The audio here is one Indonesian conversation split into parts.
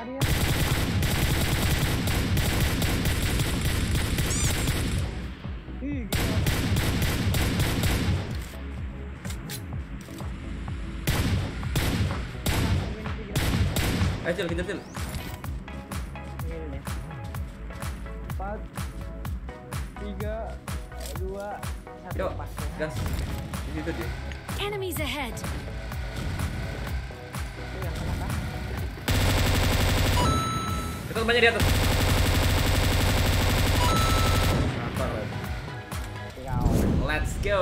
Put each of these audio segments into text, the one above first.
dia. Ih, gila. Ayo Cil, kejar Cil. Ini nih. 4 3 2 1 Yuk, pas. gas. Di situ dia. Enemies ahead. Itu yang kena kan? Kita temannya di atas. Mantap. Kau. Let's go.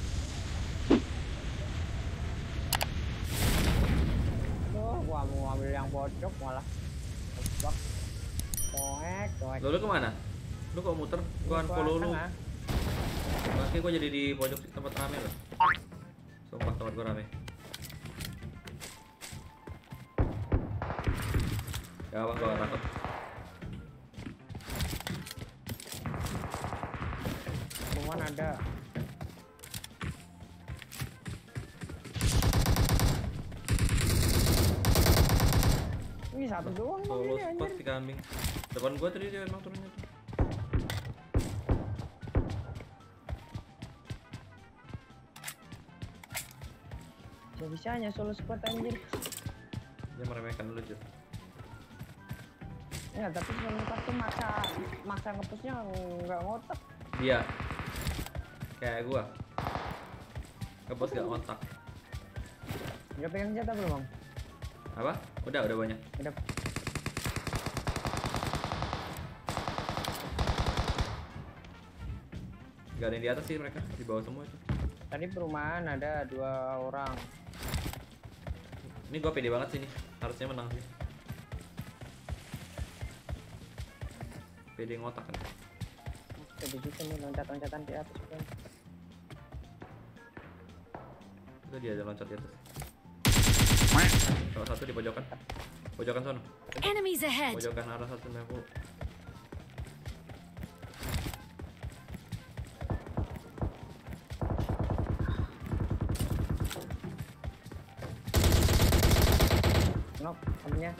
Tuh, gua mau ambil yang pojok malah. Tebak. Toek. Lu kemana? Lu kok muter? Gua unfollow lu. Makanya gua jadi di pojok tempat rame loh. Sumpah tempat gua rame. Ya bang, gua takut. Cuman ada. Ini satu doang bang Solo ini spot anjir. di kambing. Depan gua tadi dia emang turunnya tuh. Bisa-bisanya solo spot anjir. Dia meremehkan dulu Jul. Ya tapi solo spot tuh maksa ngepushnya nggak ngotak. Dia kayak gua. Ngebos gak kontak. Udah pegang senjata belum bang? Apa? Udah banyak. Udah. Gak ada yang di atas sih mereka, di bawah semua itu. Tadi perumahan ada 2 orang. Ini gua pede banget sih nih, harusnya menang sih. Pede ngotak kan. Jadi juga nih loncat-loncatan di atas kan. Itu dia ada loncat di atas. Salah satu di pojokan. Pojokan sono. Enemies ahead. Pojokan arah 190. Knock temennya.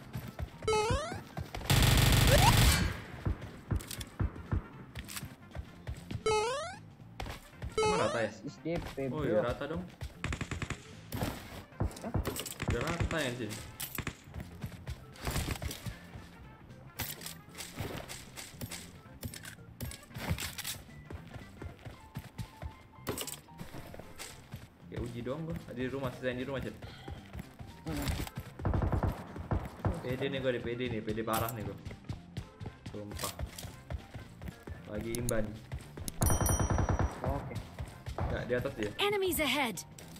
Emang rata ya? SDP Oh bro. iya rata dong. Hah? Udah rata ya sini. Kayak uji doang gua. Di rumah, sisain di rumah Cid. PD nih gua, di PD nih, PD parah nih gua. Sumpah. Lagi imban. Oke. Nggak, di atas dia. Enemies ahead.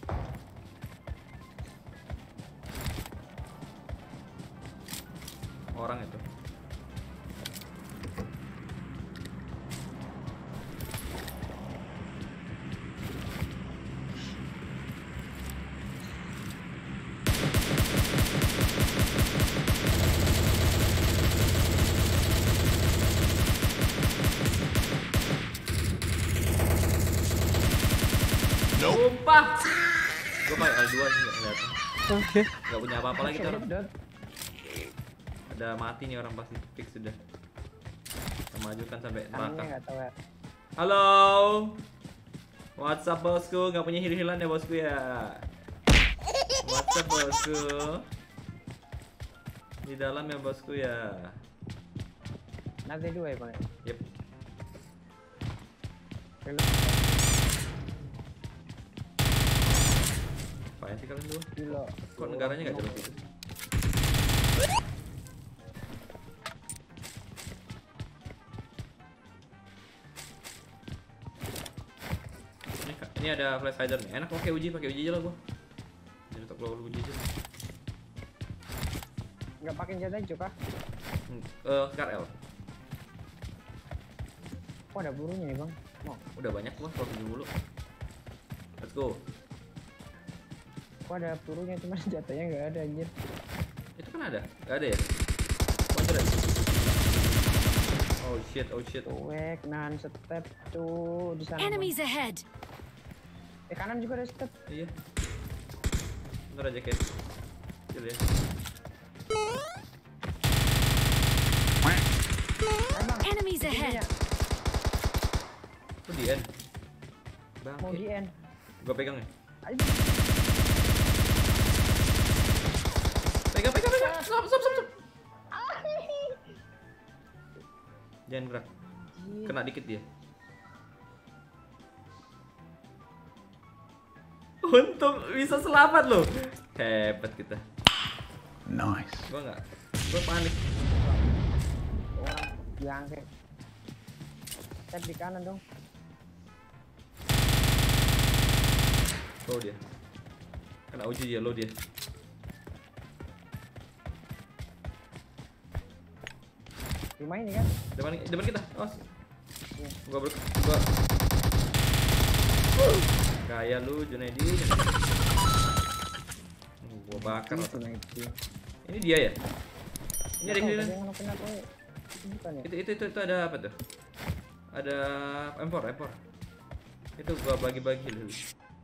Orang itu. Sumpah. Gua pakai L2 sih nggak kelihatan. Oke. Nggak punya apa-apa lagi tuh orang. Sedot. Ada mati nih orang pasti fix sudah. Kita majukan sampai Kanannya neraka. nggak tahu ya. Halo. What's up bosku? Nggak punya heal-healan ya bosku ya. What's up bosku? Di dalam ya bosku ya. Nanti 2 ya bang. Yep. Apaan sih kalian dua? Gila. Kok negaranya nggak jelas gitu? Ini ada flash hider nih. Enak pakai uji aja lah gua. Jadi tak keluar uji aja. Nggak pakai senjata hijau kah? Scar L. Kok ada burunya nih bang? Mau. Udah banyak gua, kalau dulu. Let's go. Kok ada burunya cuma senjatanya nggak ada anjir. Itu kan ada? Gak ada ya? Counter. Oh shit. Tuek, nahan step tuh di sana. Bang. Enemies ahead. Kanan juga ada step. Iya. Bentar aja Ken. Kecil ya. Emang Enemies ahead. Oh di end. mau di Bangke. end. Gua pegang nih. Ayo. Pegang. Stop. Jangan gerak. Kena dikit dia. Untung bisa selamat loh. Hebat kita. Nice. Gua panik. Orang diangkat. Tap di kanan dong. Low dia. Kena uji dia, low dia. Rumah ini kan? Depan kita. Awas. Iya. Gua kayak lu Junaidi. Gua bakar. Itu naik. Ini dia ya? Ini ada yang yang kena kowe. Bukan ya? itu ada apa tuh? Ada M4. Itu gua bagi-bagi dulu.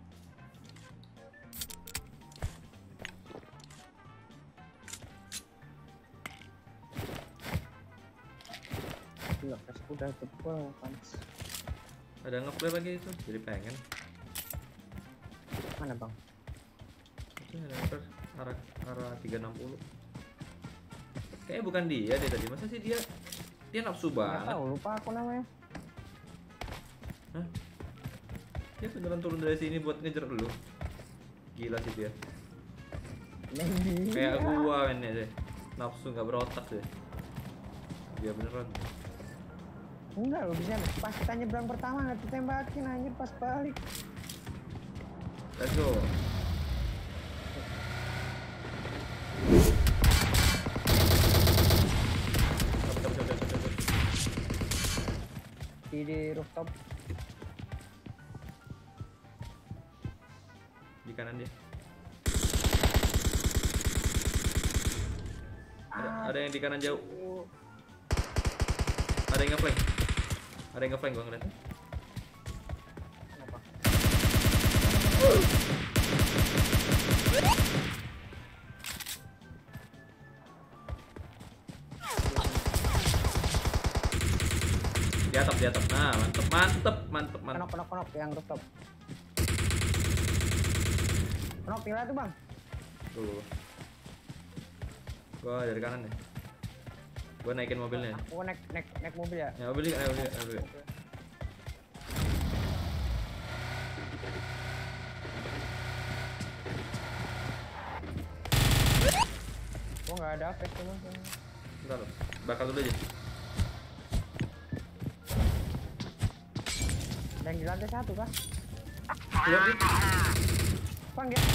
Gila, kas udah tebal panas. Ada nge-flare lagi itu, jadi pengen. Mana bang? Itu ada nge-flare arah 360. Kayaknya bukan dia deh tadi. Masa sih dia nafsu Nggak banget. tahu, lupa aku namanya. Hah? Dia beneran turun dari sini buat ngejar lu. Gila sih dia. Maybe. Kayak gua mainnya deh. Nafsu nggak berotak deh. Dia beneran. Enggak, lu bisa pas kita nyebrang pertama nggak ditembakin anjir pas balik. Let's go. Cabut. Di rooftop. Di kanan dia. Ada yang di kanan jauh. Ada yang ngeflank gua ngeliat. Kenapa? Di atap. Nah, mantep. Kenok yang rooftop. Kenok tinggal tuh bang. Tuh. Gua dari kanan ya. Gua naikin mobilnya. Aku naik mobil ya. Ya, mobil. Gua nggak ada face cuma. Bentar, bakal dulu aja. Dan di lantai 1 kah? Keluar dia. Bang dia.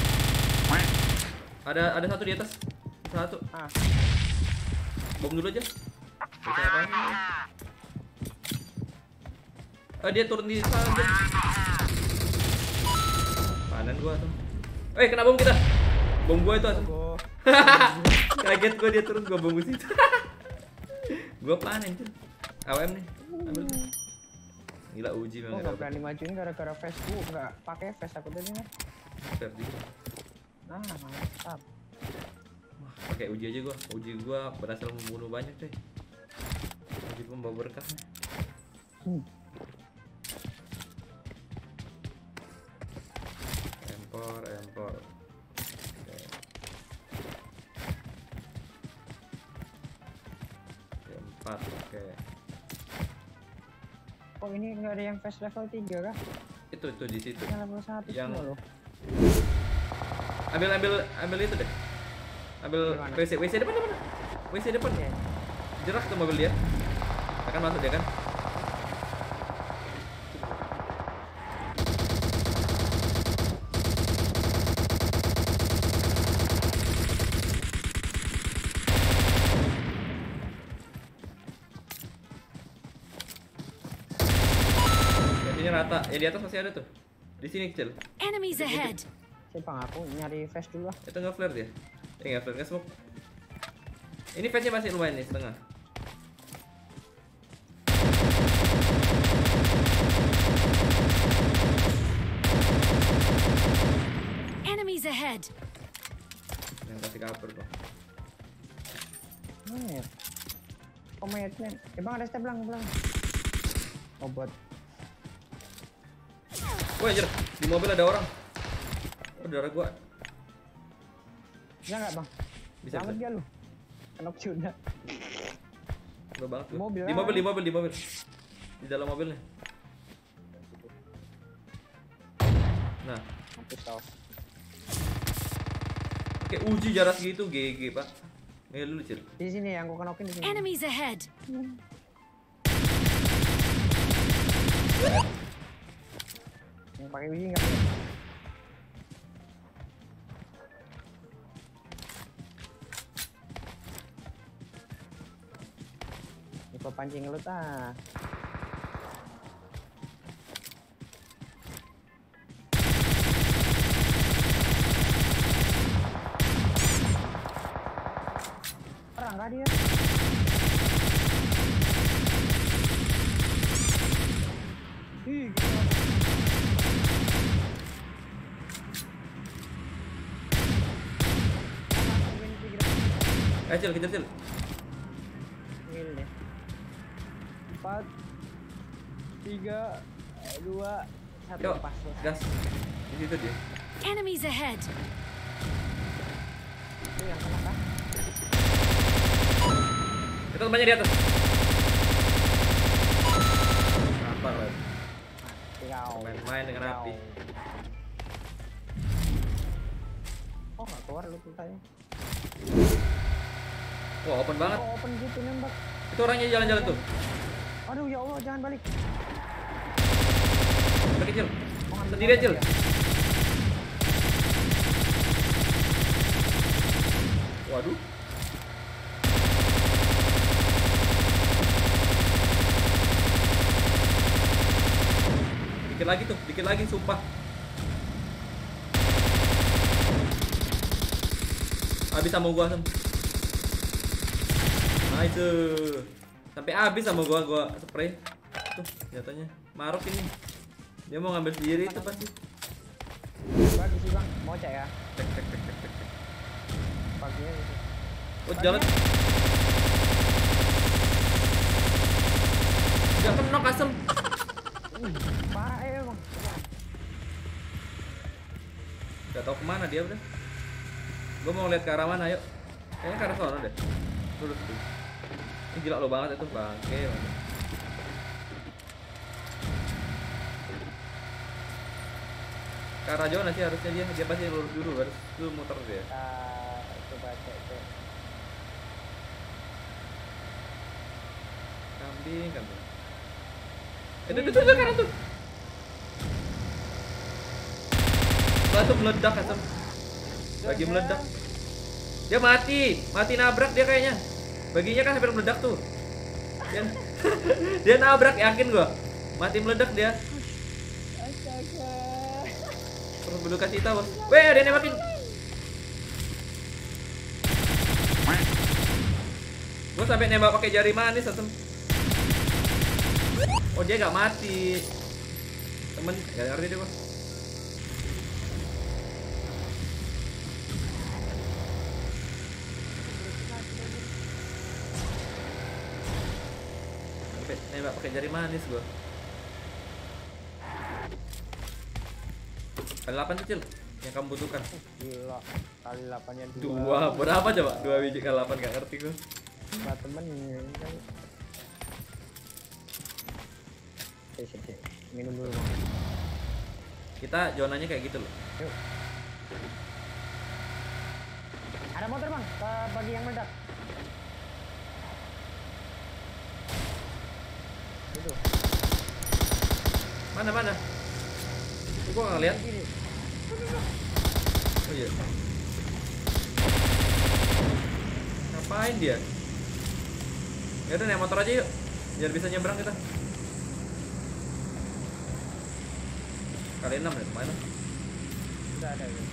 Ada satu di atas. Satu. Ah. Bom dulu aja. Bisa apa? Dia turun di sana aja. Panen gua tuh. Kena bom kita. Bom gua itu. Oh. Kaget gua dia turun, gua bom ke situ. Gua panen tuh. AWM nih. Ambil. Gila uji Gua memang. nggak berani majuin gara-gara face gua nggak pakai face aku tadi nih. Verdi. Nah, mantap. Wah, pakai uji aja gua. Uji gua berhasil membunuh banyak, coy. Uji gua membawa berkah. Empor. Oke. Empat, oke. Oh ini nggak ada yang face level 3 kah? Itu di situ. Yang level 1 Yang- semua loh. Ambil itu deh. Ambil Gimana? WC depan. WC depan. Oke. Jerak tuh mobil dia. Akan masuk dia kan? Ya, sini rata. Ya di atas masih ada tuh. Di sini kecil. Enemies ahead. Sip bang, aku nyari face dulu lah. Itu nggak flare dia. Nggak flare, nggak smoke. Ini face-nya masih lumayan nih, setengah. Enemies ahead. Yang kasih cover kok. Nih. kometnya. Bang ada step belang. Oh bot. Wah anjir, di mobil ada orang. Oh, darah gua. Bisa nggak bang? Bisa. Selamat dia lu. Kenok juga. Udah banget. Di mobil, Di mobil. Di dalam mobilnya. Nah, Mampus kau. oke uji jarak gitu GG, Pak. Nih lu Cil. Di sini yang gua kenokin di sini. Enemies ahead. Yang pakai uji nggak? Ini pancing lu ah. Perang kah dia? Ih, gila. Cil, kejar Cil. Mil deh. 4 3 2 1 Yuk, pas. gas. Di situ dia. Enemies ahead. Itu yang kena kah? Itu temannya di atas. Apa lah? Kau. Main-main dengan api. Oh, nggak keluar lu ceritanya. Wah, open banget. Oh, open gitu nembak. Itu orangnya jalan-jalan tuh. Aduh, ya Allah, jangan balik. Udah kecil. Mau ngambil Sendiri motor Cil. ya? Waduh. Dikit lagi sumpah. Habis sama gua Sam. Nice. Sampai habis sama gua spray. Tuh, nyatanya maruk ini. Dia mau ngambil sendiri itu pasti. Bagi sih bang, mau cek ya? Cek. Paginya gitu. Oh, jalan. Gak kena kasem. Parah ya bang. Gak tau kemana dia udah. Gua mau lihat ke arah mana, yuk. Kayaknya ke arah sana deh. Tuh. Ini gila lo banget itu bangke. Ke arah Jona sih harusnya dia pasti lurus dulu harus dulu muter dia. Kita coba cek. Kambing. Itu kanan tuh. Langsung meledak asem. Lagi meledak. Dia mati nabrak dia kayaknya. Baginya kan hampir meledak tuh. Dia nabrak yakin gua. Mati meledak dia. Astaga. Terus dulu kasih tahu. Weh, dia nembakin. Gua sampai nembak pakai jari manis asem. Oh, dia gak mati. Temen gak ngerti deh gua. Nembak pakai jari manis gua. Kali 8 kecil yang kamu butuhkan. Gila, kali 8-nya 2. Berapa coba? 2 biji kali 8 gak ngerti gua. Nah, temen kan. Sip. Minum dulu bang. Kita zonanya kayak gitu loh. Yuk. Ada motor bang, ke bagi yang meledak. Itu. Mana? Gua nggak lihat. Kiri. Oh iya. Ngapain dia? Ya udah naik motor aja yuk. Biar bisa nyebrang kita. Kali 6 ya kemana? Udah ada ya.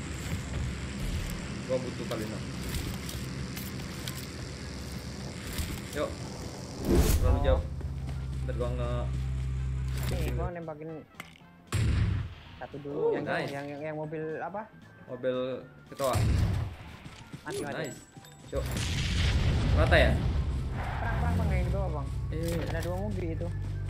Gua butuh kali 6. Yuk. Terlalu jauh. Ntar gua Nih, gua nembakin satu dulu yang, nice. yang mobil apa? mobil ketua. Mati. Nice. Yuk. Rata ya? Perang bang yang di bawah bang. Eh, Ada 2 mobil itu.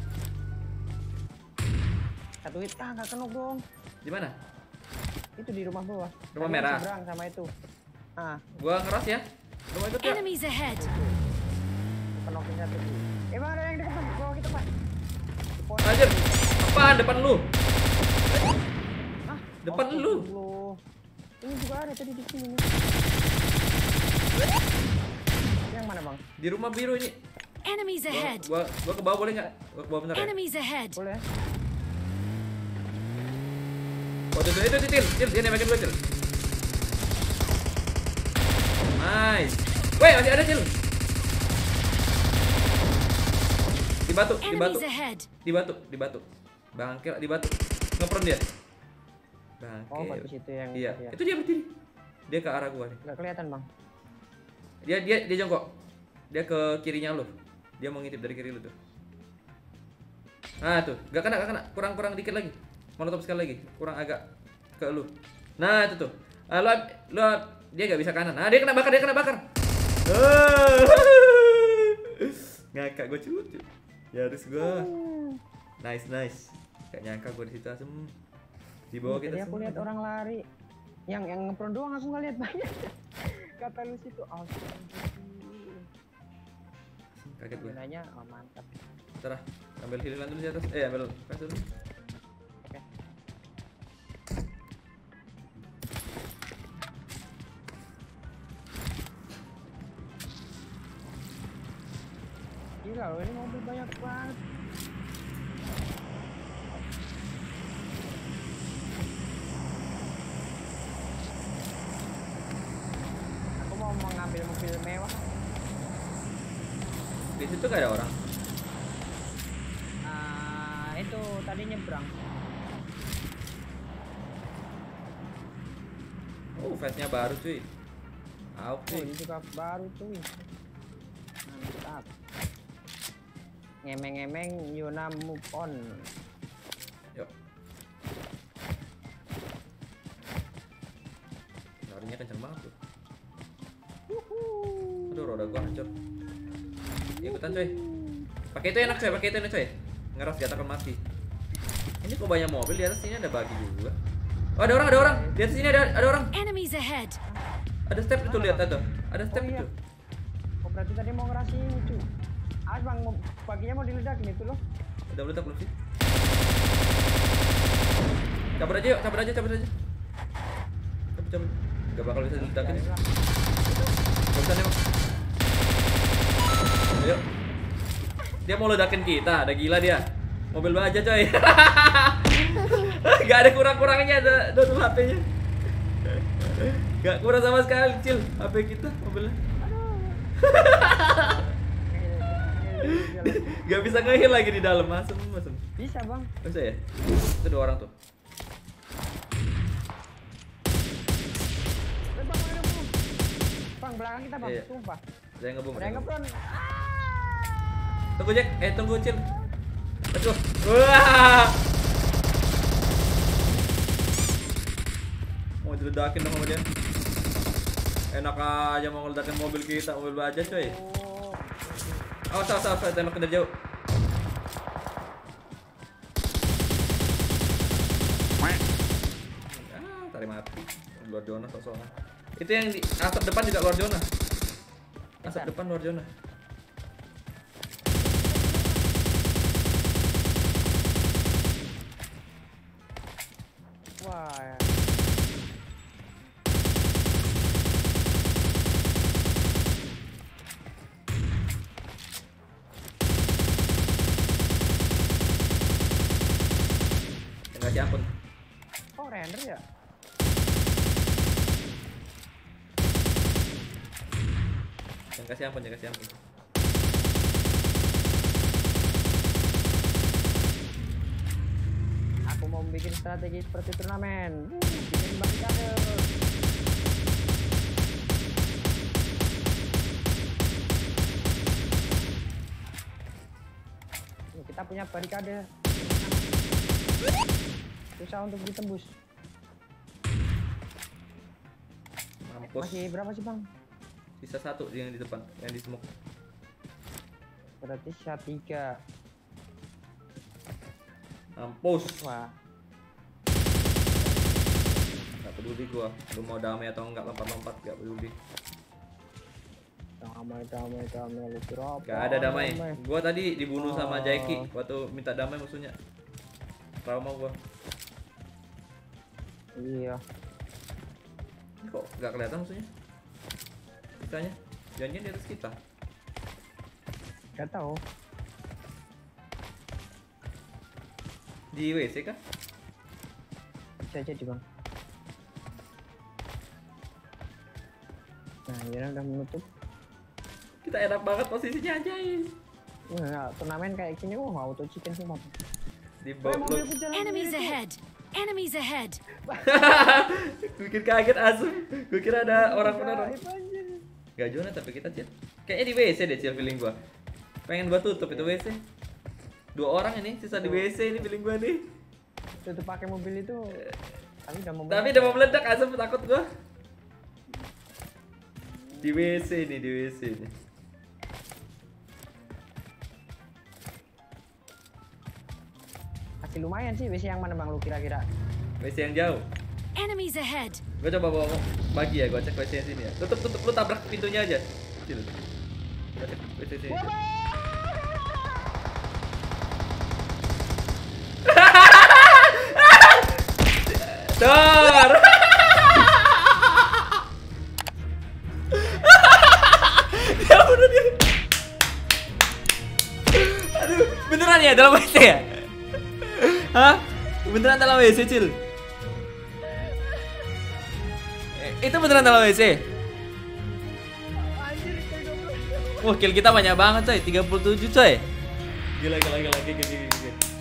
Satu hit nggak kena dong. di mana? Itu di rumah bawah. Rumah Tadi merah. Seberang sama itu. Ah, Gua ngeras ya. Lu mau ikut ya? Enemies ahead. penokin satu. Bang ada yang dekat bang. Bawah kita bang. Di pohon. Anjir. Apaan depan lu? Ah, Depan lu. astagfirullah. Ini juga ada tadi di sini. Yang mana bang? Di rumah biru ini. Enemies ahead. Gua ke bawah boleh nggak? Gua ke bawah bentar ya. Enemies ahead. Boleh. Oh, itu Cil, dia nembakin gua, Cil. Nice. Weh, masih ada, Cil. Di batu. Enemies ahead. Di batu. Bangkel di batu. Ngepron dia. Bangkel. Oh, batu situ yang Iya, tadi ya. itu dia berdiri. Dia ke arah gua nih. Nggak kelihatan bang. Dia jongkok. Dia ke kirinya lu. Dia mau ngintip dari kiri lu tuh. Nah, tuh. Gak kena. Kurang dikit lagi. Molotov sekali lagi. Kurang agak ke lu. Nah, itu tuh. Lu dia gak bisa kanan. Nah, dia kena bakar. Ngakak gue cucu. Ya harus gue. Nice. Gak nyangka gue di situ asem. Di bawah kita Tadi aku lihat orang lari. Yang ngepron doang aku nggak lihat banyak. Kata lu situ. Oh, kaget gue. gunanya oh, mantap. Terah, ambil hililan dulu di atas. Ambil kas dulu. Oke. Gila loh, ini mobil banyak banget. Aku mau mengambil mobil mewah. Di situ gak ada orang. Itu tadi nyebrang. Oh, face-nya baru cuy. Oh, Cuy. ini juga baru cuy. Mantap. Ngemeng-ngemeng Yuna move on. Yuk. Larinya kenceng banget tuh. Aduh, roda gua hancur. Ikutan coy. Pakai itu enak coy. Ngeras gak takut mati. Ini kok banyak mobil di atas sini, ada bagi juga. Oh, ada orang. Di atas sini ada orang. Enemies ahead. Ada step itu, lihat ada. Ada step Oh, iya. itu. Oh, berarti tadi mau ngerasin itu. Bang, baginya mau diledakin itu loh. Udah meledak belum sih? Cabut aja yuk, cabut aja. Cabut. Gak bakal bisa diledakin. Ya, Gak bisa nih, Bang. Ayo. Dia mau ledakin kita, ada gila dia. Mobil baja coy. Gak ada kurang-kurangnya, ada tuh HP-nya. Gak kurang sama sekali, Cil. HP kita, mobilnya. Gak bisa nge-heal lagi di dalam, masem. Bisa bang. Bisa ya? Itu 2 orang tuh. Bang, belakang kita bang, Iya. sumpah. Ada yang ngebom. Ada yang ngepron. Tunggu Jack, tunggu Cil. Let's go. Wah. Mau diledakin dong sama dia. Enak aja mau ngeledakin mobil kita, mobil baja coy. Oh, Awas, tembak dari jauh. Tarik mati. Luar zona sosokan. Itu yang di asap depan juga luar zona. Asap depan luar zona. wah. Yang kasih ampun. Oh, render ya? Yang kasih ampun. Aku mau bikin strategi seperti turnamen. Bikin barikade. Nih, kita punya barikade. Susah untuk ditembus. Mampus. Masih berapa sih bang? Sisa 1 yang di depan, yang di smoke. Berarti sisa 3. Mampus. Wah. Gak peduli gua. Lu mau damai atau enggak lompat-lompat gak peduli. Damai lu kira apa? Gak ada damai. Gua tadi dibunuh sama Jaiki waktu minta damai musuhnya. Trauma gua. Iya. Ini kok gak kelihatan musuhnya? Kitanya. Jangan-jangan di atas kita. Gak tahu. Di WC kah? Bisa jadi bang. Nah, ini udah menutup. Kita enak banget posisinya anjay. Nah, turnamen kayak gini, auto chicken semua. Di bawah. Enemies ahead. Enemies ahead. Gue bikin kaget asem. Gue kira ada orang beneran. Gak zona tapi kita cil. Kayaknya di WC deh cil feeling gua. Pengen gua tutup itu WC. 2 orang ini sisa di WC ini feeling gua nih. Tutup pakai mobil itu. Tapi udah mau meledak asem takut gua. Di WC nih, di WC nih. Masih lumayan sih WC yang mana bang lu kira-kira? WC yang jauh. Enemies ahead. Gue coba bawa bagi ya, gue cek WC yang sini ya. Tutup, lu tabrak pintunya aja. Cil. Gua cek WC sini. Dor. Ya udah dia. Aduh, beneran ya dalam WC ya? Hah? Beneran dalam WC, Cil? Itu beneran dalam WC? Wah, kill kita banyak banget coy, 37 coy. Gila.